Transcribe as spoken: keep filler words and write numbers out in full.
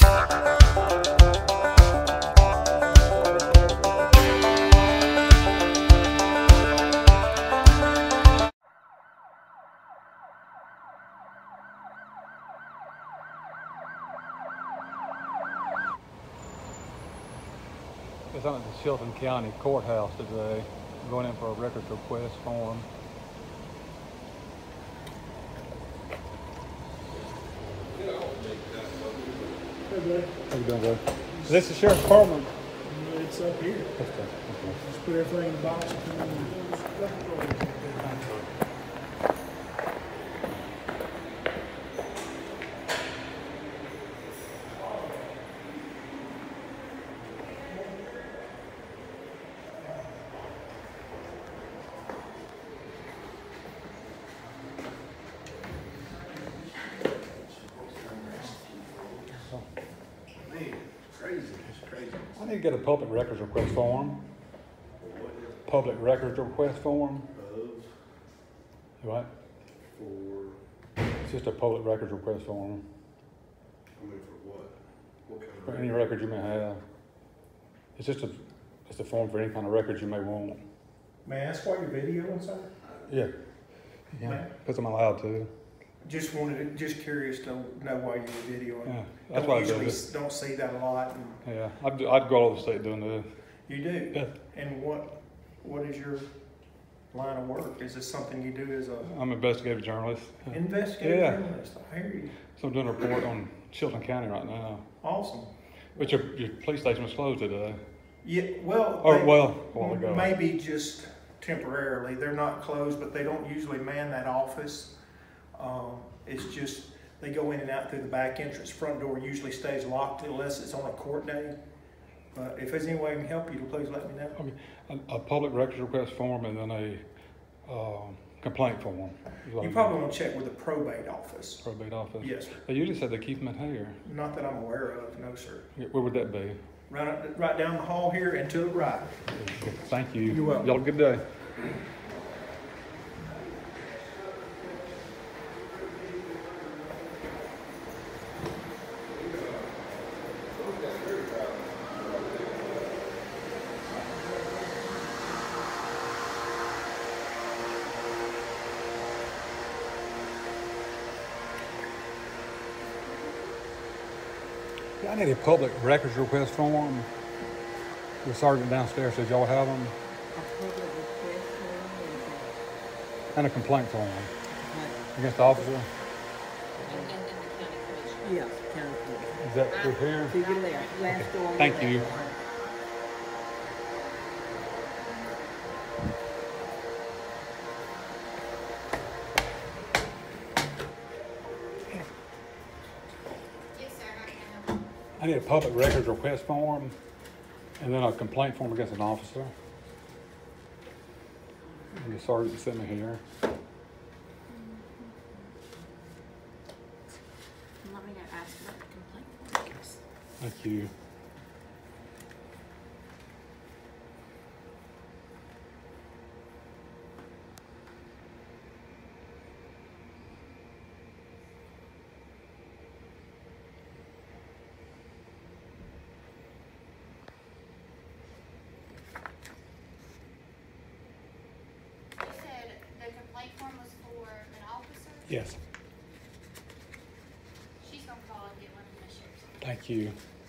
It's on at the Chilton County Courthouse today. I'm going in for a records request form. Hey, How you doing, bud? Is this the sheriff's department? it's up here. That's the, okay. Just put everything in the box and put it in the Man, it's crazy. It's crazy. I need to get a public records request form. Public records request form. Of, What? for, It's just a public records request form. I mean, for what? What kind of? For any records you may have. It's just a, it's a form for any kind of records you may want. May I ask why you're videoing, sir? Yeah. Yeah, because I'm allowed to. Just wanted, to, just curious to know why you were videoing. Yeah, that's Don't why I do usually this. don't see that a lot. And Yeah, I'd, do- I'd go all over the state doing this. you do. Yeah. And what, what is your line of work? Is this something you do as a I'm an investigative journalist. investigative Yeah. journalist? I hear you. So I'm doing a report on Chilton County right now. Awesome. But your, your police station was closed today. Yeah. Well. Or, they- well, a while ago. Maybe just temporarily. They're not closed, but they don't usually man that office. Um, it's just, they go in and out through the back entrance. Front door usually stays locked unless it's on a court day. But if there's any way I can help you, please let me know. Okay, a, a public records request form and then a, um, complaint form. is what You I probably need. want to check with the probate office. Probate office. Yes, sir. They usually said they keep them in here. Not that I'm aware of, no, sir. Yeah, where would that be? Right, up- right down the hall here and to the right. Thank you. You're welcome. Y'all have a good day. Yeah, I need a public records request form. The sergeant downstairs says y'all have them, A public request form and a complaint form or against the officer. is it? Yeah, county commission. Is that through here? To your left, last door on your Thank left. you. Yes, sir, I can help. I need a public records request form and then a complaint form against an officer. And the sergeant sent me here. Let me go ask about the complaint form, I guess. Thank you. You said the complaint form was for an officer? Yes, She's gonna call and get one of the sheriff's. thank you.